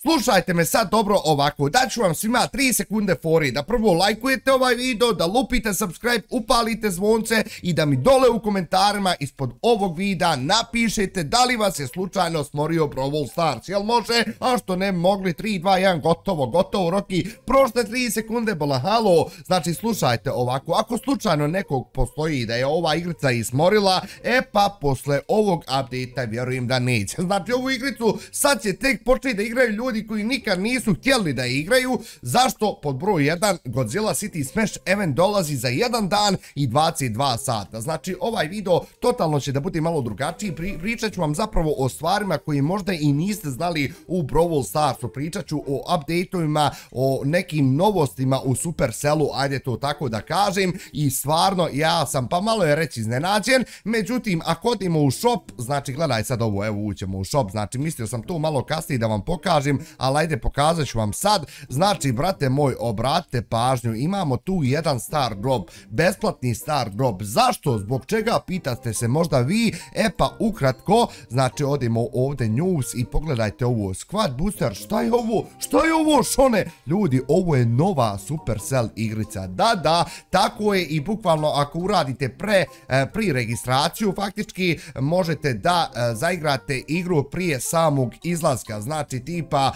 slušajte me sad dobro ovako, daću vam svima 3 sekunde fori, da prvo lajkujete ovaj video, da lupite subscribe, upalite zvonce i da mi dole u komentarima ispod ovog videa napišete da li vas je slučajno smorio Brawl Stars, jel može? A što ne mogli, 3, 2, 1, gotovo, Roki, prošle 3 sekunde, bola, halo, znači slušajte ovako, ako slučajno nekog postoji da je ova igrica ismorila, pa posle ovog update-a vjerujem da neće. Znači ovu igricu sad će tek početi da igraju ljudi koji nikad nisu htjeli da igraju. Zašto? Pod broj 1, Godzilla City Smash event dolazi za 1 dan i 22 sata. Znači ovaj video totalno će da bude malo drugačiji, pričat ću vam zapravo o stvarima koji možda i niste znali u Brawl Starsu, pričat ću o update-ovima, o nekim novostima u Supercellu, ajde to tako da kažem, i stvarno ja sam pa malo je reći iznenađen. Međutim, ako odimo u shop, znači gledaj sad ovo, evo ućemo u shop, znači mislio sam to malo kasnije da vam pokažem, ali ajde pokazat ću vam sad. Znači, brate moj, obratite pažnju, imamo tu jedan star drop, besplatni star drop. Zašto? Zbog čega? Pitate se možda vi. Pa ukratko, znači odimo ovdje news i pogledajte ovo, Squad Booster, šta je ovo? Šta je ovo, šone? Ljudi, ovo je nova Supercell igrica, da, tako je, i bukvalno ako uradite pri registraciju, faktički možete da zaigrate igru prije samog izlaska, znači tipa,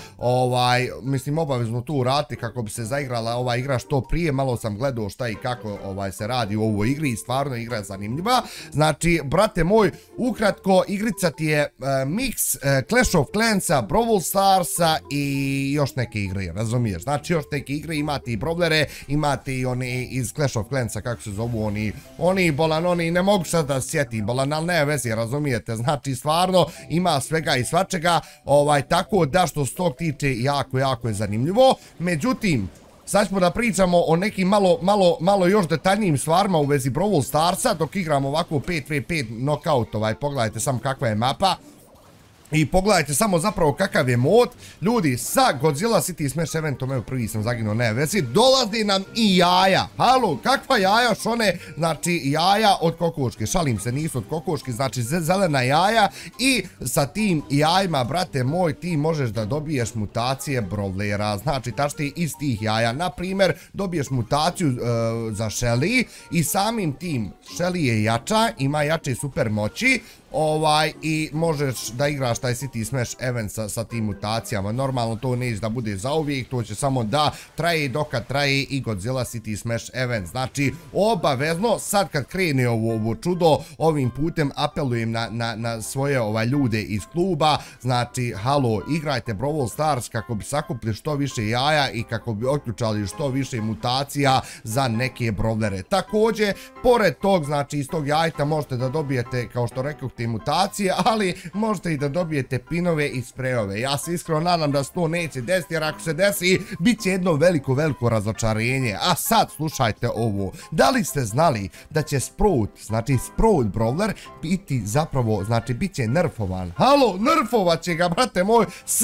mislim obavezno tu uraditi kako bi se zaigrala ova igra što prije. Malo sam gledao šta i kako se radi u ovoj igri i stvarno igra je zanimljiva. Znači, brate moj, ukratko, igrica ti je mix Clash of Clansa, Brawl Starsa i još neke igre, razumiješ? Znači još neke igre, imate i brawlere, imate i oni iz Clash of Clansa, kako se zovu oni bolan, oni ne mogu sad da sjetim bolan, ali ne vezi, razumijete? Znači stvarno ima svega i svačega, tako da što se tog tiče jako je zanimljivo. Međutim, sad ćemo da pričamo o nekim malo još detaljnijim stvarima u vezi Brawl Starsa, dok igramo ovako 5v5 knockout, pogledajte samo kakva je mapa. I pogledajte samo zapravo kakav je mod. Ljudi, sa Godzilla City Smash eventom, evo prvi sam zaginuo, ne vezi, dolazi nam i jaja. Halo, kakva jaja, šone? Znači jaja od kokoške, šalim se, nisu od kokoške, znači zelena jaja. I sa tim jajima, brate moj, ti možeš da dobiješ mutacije brawlera, znači tačnije iz tih jaja. Naprimjer, dobiješ mutaciju za Shelly i samim tim Shelly je jača, ima jače super moći. I možeš da igraš taj City Smash event sa tim mutacijama. Normalno to neće da bude zauvijek, to će samo da traje dokad traje i Godzilla City Smash event. Znači obavezno sad kad krene ovo čudo, ovim putem apelujem na svoje ljude iz kluba, znači halo, igrajte Brawl Stars kako bi sakupili što više jaja i kako bi otključali što više mutacija za neke brawlere. Također, pored tog, znači iz tog jajta možete da dobijete, kao što rekao, te mutacije, ali možete i da dobijete pinove i sprejove. Ja se iskreno nadam da se to neće desiti, jer ako se desi, bit će jedno veliko razočarenje. A sad slušajte ovo, da li ste znali da će Sprout, znači Sprout brawler, biti zapravo, znači bit će nerfovan. Halo, nerfovat će ga, brate moj,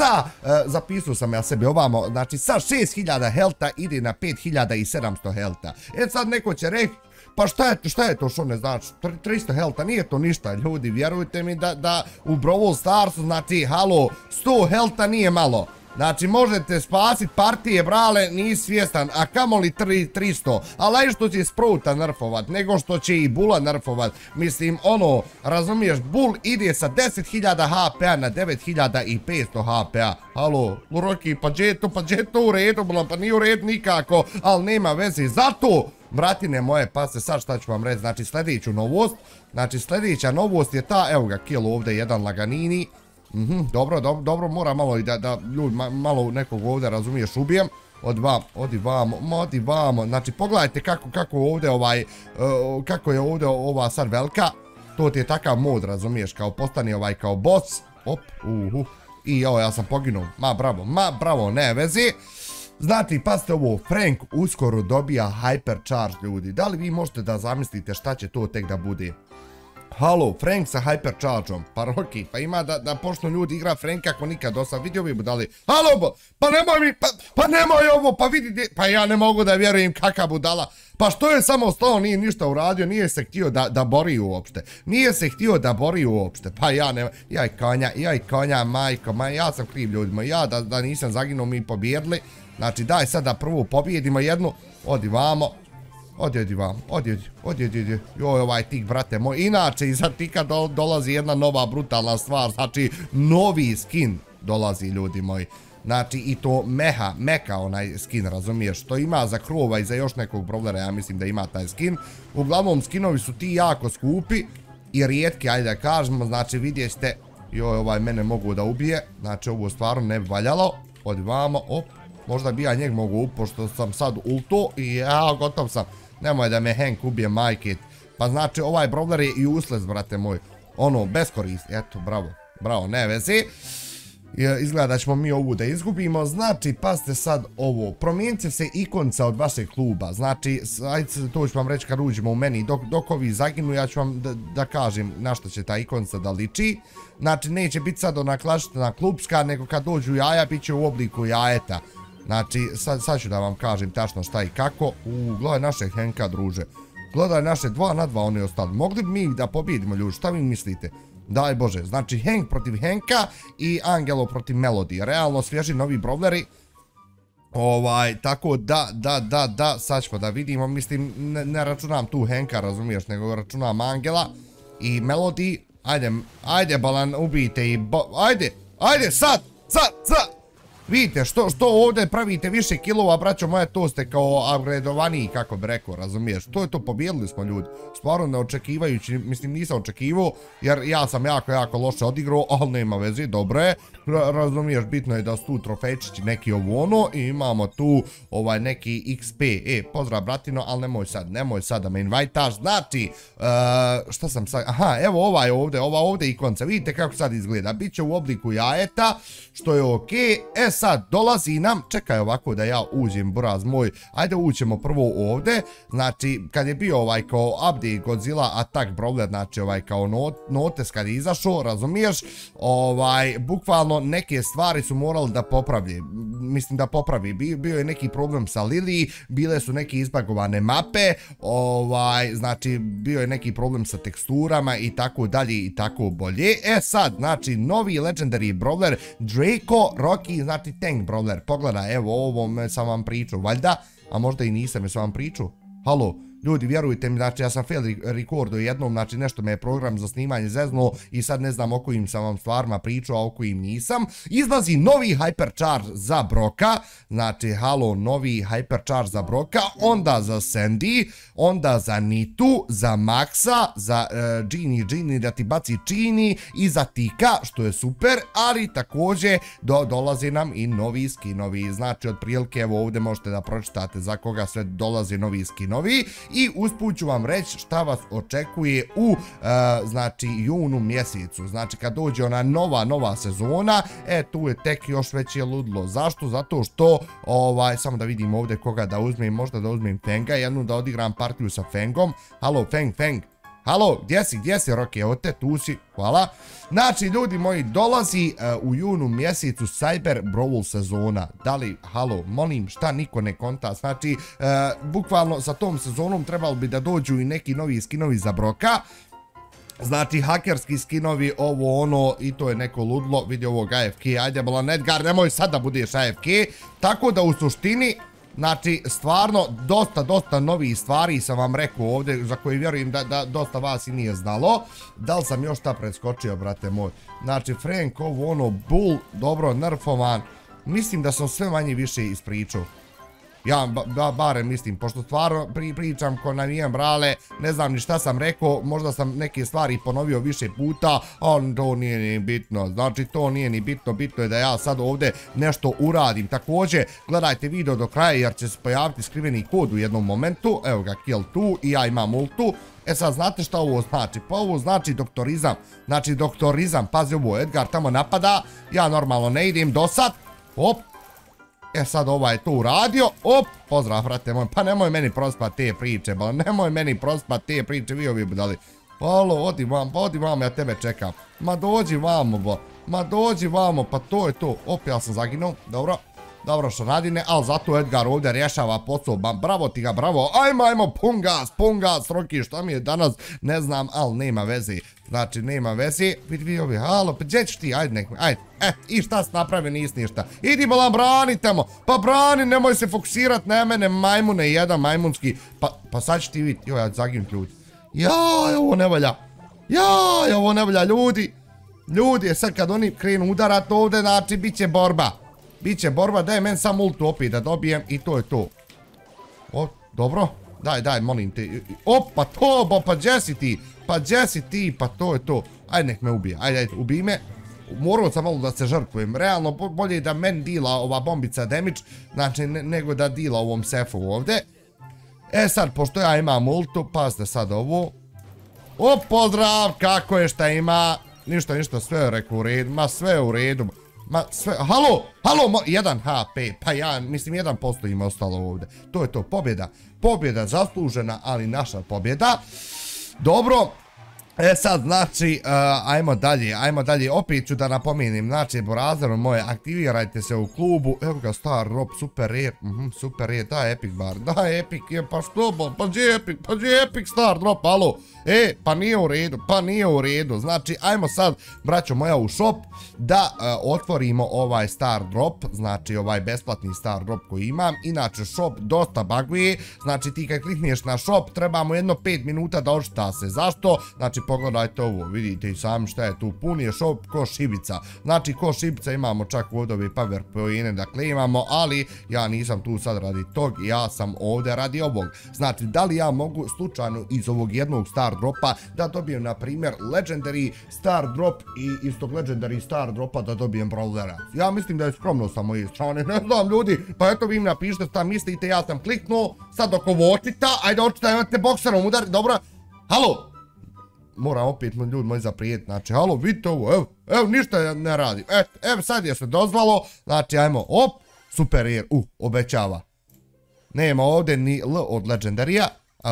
zapisao sam ja sebi ovamo, znači sa 6000 helta ide na 5700 helta. Sad neko će reći, pa šta je to, što ne znači, 300 helta, nije to ništa, ljudi, vjerujte mi da u Brawl Starsu, znači, halo, 100 helta nije malo. Znači, možete spasiti partije, brale, nisi svjestan, a kamoli 300, ali aj što će Sprouta nerfovat, nego što će i Bulla nerfovat. Mislim, razumiješ, Bull ide sa 10.000 HP-a na 9.500 HP-a. Halo, Roki, pa gdje je to u redu, pa nije u redu nikako, ali nema veze, zato... Bratine moje, pa se sad šta ću vam reći, znači sljedeću novost, znači sljedeća novost je ta, evo ga, kill ovdje, jedan laganini, dobro, mora malo i da ljudi malo nekog ovdje, razumiješ, ubijem, odi vamo, znači pogledajte kako ovdje kako je ovdje ova sad velika, to ti je takav mod, razumiješ, kao postani kao boss, i ja sam poginuo, ma bravo, ne vezi. Znači, pazite ovo, Frank uskoro dobija Hypercharge, ljudi. Da li vi možete da zamislite šta će to tek da bude? Halo, Frank sa hyperchargeom. Pa Rocky, pa ima da počnu ljudi igra Franka ako nikad do sad. Vidio bi budali. Halo, pa nemoj mi, pa nemoj ovo, pa vidite. Pa ja ne mogu da vjerujem kakav budala. Pa što je samo stao, nije ništa uradio, nije se htio da bori uopšte. Nije se htio da bori uopšte. Pa ja ne, jaj konja, majko, ja sam kriv ljudima. Ja da nisam zaginuo mi pobjedili. Znači daj sad da prvo pobjedimo jednu. Odi vamo. Odi vam, odi. Joj, ovaj tik, brate moj. Inače, iza tika dolazi jedna nova brutalna stvar. Znači, novi skin dolazi, ljudi moji. Znači, i to meka onaj skin, razumiješ? Što ima za krova i za još nekog brawlera, ja mislim da ima taj skin. Uglavnom, skinovi su ti jako skupi i rijetki, ajde da kažemo. Znači, vidjet ćete, joj, ovaj mene mogu da ubije. Znači, ovo stvarno ne bi valjalo. Odi vamo, op. Možda bi ja njeg mogu pošto sam sad ulto i ja gotov sam. Nemoj da me Hank ubije, majke. Pa znači ovaj brawler je i useless, brate moj. Ono, bez koristi. Eto, bravo, ne vezi. Izgleda da ćemo mi ovu da izgubimo. Znači, pazite sad ovo. Promijenit će se ikonca od vašeg kluba. Znači, ajde to ću vam reći kad uđemo u meni. Dok ovi zaginu, ja ću vam da kažem na što će ta ikonca da liči. Znači, neće biti sad ona klasična klubska, nego kad dođu jaja, bit će u obliku jajeta. Znači, sad ću da vam kažem tačno šta i kako. Gledaj našeg Henka, druže. Gledaj naše 2 na 2 oni ostali. Mogli bi mi da pobjedimo, ljudi, šta vi mislite? Daj Bože, znači Hank protiv Henka i Angelo protiv Melody. Realno svježi novi brawleri. Tako da, sad ćemo da vidimo. Mislim, ne računam tu Henka, razumiješ, nego računam Angela i Melody. Ajde, balan, ubijte i ajde, sad! Vidite, što ovdje pravite više kilova, braćo moje, to ste kao upgradeovaniji, kako bi rekao, razumiješ? To je to, pobjedili smo ljudi. Stvarno ne očekivajući, mislim nisam očekivao, jer ja sam jako loše odigrao, ali nema veze, dobro je. Razumiješ, bitno je da su tu trofejčići neki ovo ono i imamo tu neki XP. Pozdrav bratino, ali nemoj sad da me invajtaš. Znači, šta sam sad, aha, evo ova ovdje ikonca, vidite kako sad izgleda. Biće u obliku jajeta, što je okej. Sad dolazi nam, čekaj ovako da ja uđem, buraz moj, ajde uđemo prvo ovdje. Znači, kad je bio kao update Godzilla Attack Brawler, znači kao notes kad je izašao, razumiješ, bukvalno neke stvari su morali da popravi. Mislim da popravi, bio je neki problem sa Lily, bile su neke izbagovane mape, znači bio je neki problem sa teksturama i tako dalje i tako bolje. Sad, znači, novi Legendary Brawler, Draco Rocky, znači Tank Brawler. Pogledaj, evo ovo sam vam pričao, valjda, a možda i nisam, jesam vam pričao. Halo, ljudi, vjerujte mi, znači ja sam fail recordo jednom, znači nešto me je program za snimanje zeznuo i sad ne znam o kojim sam vam stvarima pričao, a o kojim nisam. Izlazi novi Hypercharge za Broka, znači halo, novi Hypercharge za Broka, onda za Sandy, onda za Nitu, za Maxa, za Genie da ti baci Genie i za Tika, što je super, ali također dolaze nam i novi skinovi, znači otprilike evo ovdje možete da pročitate za koga sve dolaze novi skinovi. I usput ću vam reći šta vas očekuje u, znači, junu mjesecu. Znači, kad dođe ona nova sezona, tu je tek još veće ludlo. Zašto? Zato što, samo da vidim ovdje koga da uzmem, možda da uzmem Fenga, jednu da odigram partiju sa Fengom. Halo, Feng. Halo, gdje si, Rocky, evo te, tu si, hvala. Znači, ljudi moji, dolazi u junu mjesecu Cyber Brawl sezona. Da li, halo, molim, šta niko ne konta. Znači, bukvalno sa tom sezonom trebalo bi da dođu i neki novi skinovi za Broka. Znači, hakerski skinovi, ovo ono, i to je neko ludlo, vidi ovog AFK, ajde, bolan Edgar, nemoj sad da budeš AFK. Tako da u suštini, znači, stvarno, dosta novih stvari sam vam rekao ovdje, za koje vjerujem da dosta vas i nije znalo. Da li sam još šta preskočio, brate moj? Znači, Frank, ovo ono, Bull, dobro, nerfovan. Mislim da sam sve manje više ispričao. Ja barem mislim, pošto stvarno pričam ko navijem brale, ne znam ni šta sam rekao, možda sam neke stvari ponovio više puta, ali to nije ni bitno, znači to nije ni bitno, bitno je da ja sad ovdje nešto uradim. Također, gledajte video do kraja jer će se pojaviti skriveni kod u jednom momentu, evo ga, kill tu i ja imam ultu. Sad znate šta ovo znači? Pa ovo znači doktorizam, znači doktorizam, pazi ovo, Edgar tamo napada, ja normalno ne idem do sad, hop. Sad ovaj je to uradio, op, pozdrav, brate moj, pa nemoj meni prospat te priče, vi ovi budali. Halo, odi vam, ja tebe čekam. Ma dođi vamo, bo. Ma dođi vamo, pa to je to. Op, ja sam zaginuo, dobro. Dobro što radine, ali zato Edgar ovdje rješava posao, bravo ti ga, bravo. Ajmo, pun gas, Roki, šta mi je danas, ne znam, ali nema veze. Znači, nema veze, vidi ovi, halo, pa gdje ćeš ti, ajde, i šta si napravi, nis ništa. Idi bolan, brani tamo, pa brani, nemoj se fokusirat na mene, majmune, jedan majmunski. Pa sad ću ti vidjeti, joj, ja zaginut ljudi. Jaj, ovo ne valja, ljudi, sad kad oni krenu udarat ovdje, znači, bit će borba. Biće borba, daj men sam ultu opet da dobijem i to je to. O, dobro. Daj, molim te. Opa, to, pa gdje si ti, pa to je to. Ajde, nek me ubije, ajde, ubij me. Morao sam malo da se žrtvujem. Realno, bolje da meni dila ova bombica damage, znači, nego da dila ovom sefu ovdje. E sad, pošto ja imam ultu, pazite sad ovo. O, pozdrav, kako je, šta ima? Ništa, sve je rekao u redu, ma sve je u redu. Ma sve, halo, 1 HP, pa ja mislim 1% ima ostalo ovdje. To je to, pobjeda zaslužena, ali naša pobjeda. Dobro, sad znači, ajmo dalje, opet ću da napomenem, znači, Borazeru moje, aktivirajte se u klubu, evo ga Star Drop, super rare, daj Epic bar, pa što, pa gdje je Epic Star Drop, halo, pa nije u redu, znači, ajmo sad, braćo moja, u shop, da otvorimo ovaj Star Drop, znači, ovaj besplatni Star Drop koji imam, inače, shop dosta buguje, znači, ti kad klikneš na shop, trebamo jedno 5 minuta da očita se, zašto? Znači, pogledajte ovo, vidite i sami šta je tu, pun je shop ko šibica, znači ko šibica imamo čak vodove power poine da klimamo, ali ja nisam tu sad radi tog, ja sam ovdje radi ovog, znači da li ja mogu slučajno iz ovog jednog Star Dropa da dobijem na primjer Legendary Star Drop i iz tog Legendary Star Dropa da dobijem Brawlera, ja mislim da je skromno sa moje strane, ne znam ljudi, pa eto vi mi napišite šta mislite, ja sam kliknuo, sad dok ovo očita, ajde očita imate bokserom udar, dobro, halo. Moram opet ljudi moji zaprijeti, znači, halo, vidite ovo, evo, ništa ne radim, evo, sad je se dozvalo, znači, ajmo, op, super jer, obećava. Nema ovdje ni L od Legendarija,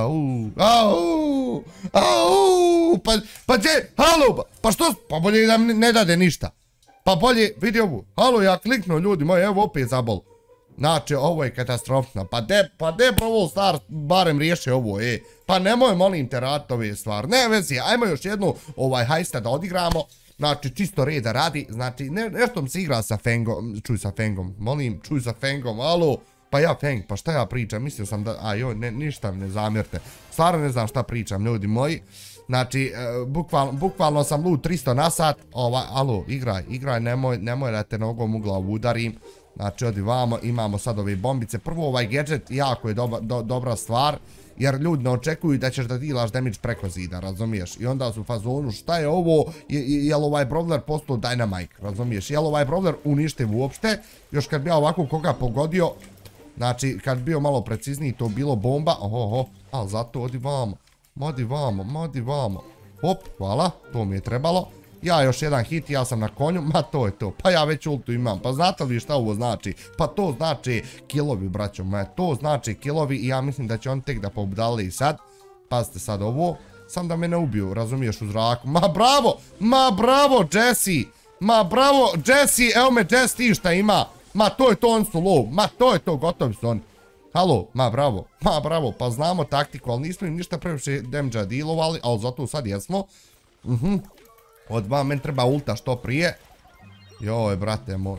pa gdje, halo, pa što, pa bolje da ne dade ništa, pa bolje, vidi ovo, halo, ja kliknuo ljudi moji, evo, opet zabol. Znači, ovo je katastrofno, pa de Brawl Stars barem riješi ovo, pa nemoj molim te raditi ove stvari, ne vezi, ajmo još jednu hajsta da odigramo, znači čisto reda radi, znači nešto mi se igra sa Fengom, čuj sa Fengom, alo, pa ja Feng, pa šta ja pričam, mislio sam da, joj, ništa mi ne zamjerite, stvarno ne znam šta pričam, ljudi moji, znači, bukvalno sam lud 300 na sat, alo, igraj, nemoj da te nogom u glavu udarim. Znači, odi vamo, imamo sad ove bombice. Prvo, ovaj gadget jako je dobra stvar, jer ljudi ne očekuju da ćeš da dealaš damage preko zida, razumiješ? I onda su u fazonu, šta je ovo, jel ovaj Brawler postao Dynamite, razumiješ? Jel ovaj Brawler uništiv uopšte? Još kad bi ja ovako koga pogodio, znači, kad bi bio malo precizniji, to bilo bomba, ali zato odi vamo, hop, hvala, to mi je trebalo. Ja još jedan hit, ja sam na konju, ma to je to, pa ja već ultu imam, pa znate li šta ovo znači? Pa to znači killovi, braćo moje, to znači killovi i ja mislim da će on tek da pobudali sad. Pazite sad ovo, sam da me ne ubiju, razumiješ, u zraku, ma bravo Jesse, evo me Jesse ti šta ima, ma to je to, on su low, ma to je to, gotovi su oni. Halo, ma bravo, pa znamo taktiku, ali nismo im ništa previše damage-a dealovali, ali zato sad jesmo. Od dva meni treba ulta što prije. Joj, brate moj.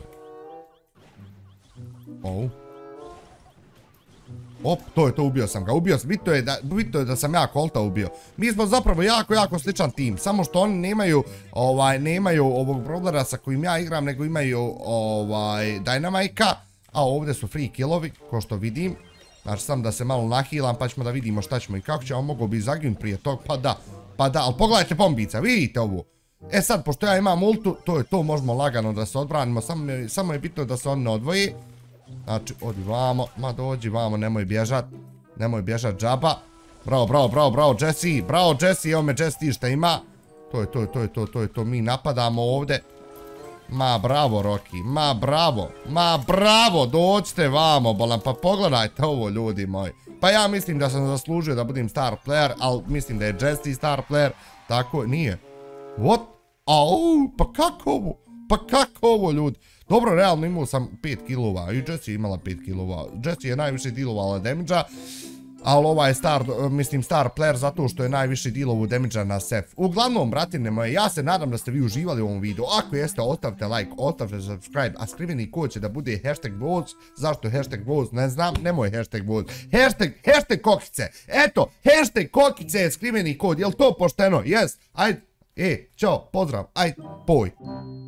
Op, to je to, ubio sam ga, bitno je da sam ja Colta ubio. Mi smo zapravo jako sličan tim, samo što oni nemaju ovog Brawlera sa kojim ja igram, nego imaju Dynamite-a, a ovdje su free killovi, ko što vidim. Znači, sam da se malo nahilam, pa ćemo da vidimo šta ćemo i kako ćemo, mogo bi zaginut prije tog, pa da, ali pogledajte bombica, vidite ovo. E sad, pošto ja imam ultu, to je to, možemo lagano da se odbranimo, samo je bitno da se on ne odvoji. Znači, odi vamo, ma dođi vamo, nemoj bježat džaba. Bravo Jesse, evo me Jesse ti šta ima. To je to, mi napadamo ovdje. Ma bravo Roki, ma bravo, dođite vamo, bolan, pa pogledajte ovo ljudi moji. Pa ja mislim da sam zaslužio da budem star player, ali mislim da je Jesse star player, tako nije. What? Au, pa kako ovo? Pa kako ovo, ljudi? Dobro, realno imao sam 5 kilova i Jessie je imala 5 kilova. Jessie je najviše dealovala damage-a, ali ovaj je star player zato što je najviše dealovu damage-a na Seth. Uglavnom, bratine moje, ja se nadam da ste vi uživali u ovom videu. Ako jeste, ostavite like, ostavite subscribe, a skriveni kod će da bude #voz. Zašto #voz? Ne znam, nemoj #voz. Hashtag kokice. Eto, #kokice je skriveni kod. Jel to pošteno? Yes. Ajde. Ćao, pozdrav. Ajde, poj.